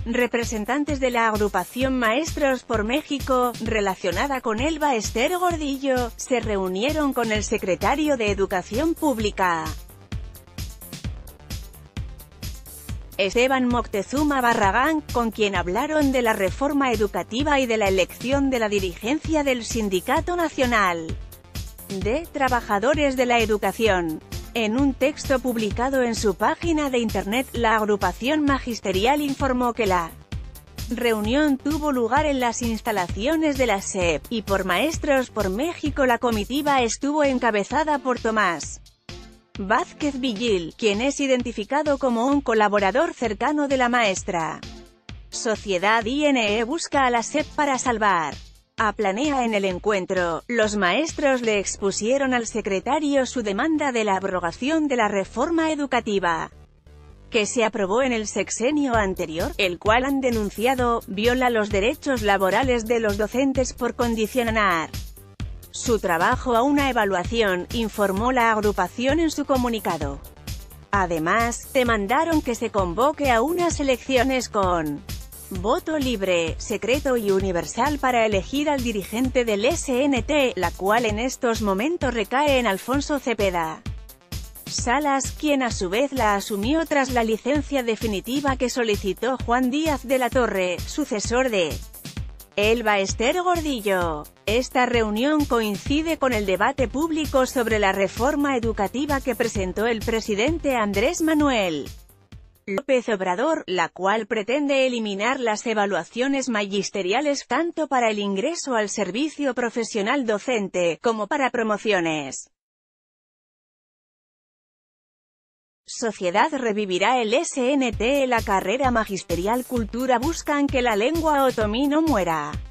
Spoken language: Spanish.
Representantes de la agrupación Maestros por México, relacionada con Elba Ester Gordillo, se reunieron con el secretario de Educación Pública, Esteban Moctezuma Barragán, con quien hablaron de la reforma educativa y de la elección de la dirigencia del Sindicato Nacional de Trabajadores de la Educación. En un texto publicado en su página de internet, la agrupación magisterial informó que la reunión tuvo lugar en las instalaciones de la SEP, y por Maestros por México la comitiva estuvo encabezada por Tomás Vázquez Vigil, quien es identificado como un colaborador cercano de la maestra. Sociedad INE busca a la SEP para salvar a Planea. En el encuentro, los maestros le expusieron al secretario su demanda de la abrogación de la reforma educativa que se aprobó en el sexenio anterior, el cual han denunciado, viola los derechos laborales de los docentes por condicionar su trabajo a una evaluación, informó la agrupación en su comunicado. Además, demandaron que se convoque a unas elecciones con voto libre, secreto y universal para elegir al dirigente del SNT, la cual en estos momentos recae en Alfonso Cepeda Salas, quien a su vez la asumió tras la licencia definitiva que solicitó Juan Díaz de la Torre, sucesor de Elba Ester Gordillo. Esta reunión coincide con el debate público sobre la reforma educativa que presentó el presidente Andrés Manuel López Obrador, la cual pretende eliminar las evaluaciones magisteriales tanto para el ingreso al servicio profesional docente, como para promociones. Sociedad revivirá el SNT. La carrera magisterial Cultura buscan que la lengua otomí no muera.